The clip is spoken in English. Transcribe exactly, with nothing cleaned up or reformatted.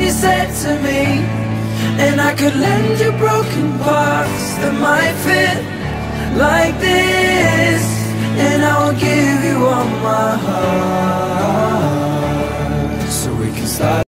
you said to me. And I could lend you broken parts that might fit like this, and I will give you all my heart, so we can start